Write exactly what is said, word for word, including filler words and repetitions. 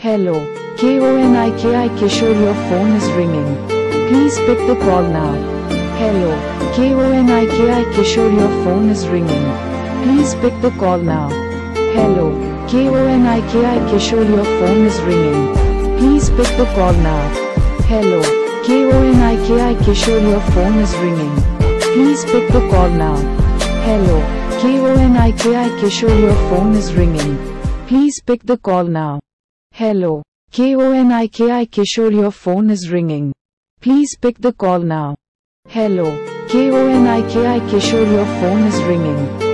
Hello, KONIKI Kishore, your phone is ringing. Please pick the call now. Hello, KONIKI Kishore, your phone is ringing. Please pick the call now. Hello, KONIKI Kishore, your phone is ringing. Please pick the call now. Hello, KONIKI Kishore, your phone is ringing. Please pick the call now. Hello, KONIKI Kishore, your phone is ringing. Please pick the call now. Hello, KONIKI Kishore, your phone is ringing. Please pick the call now. Hello, KONIKI Kishore, your phone is ringing.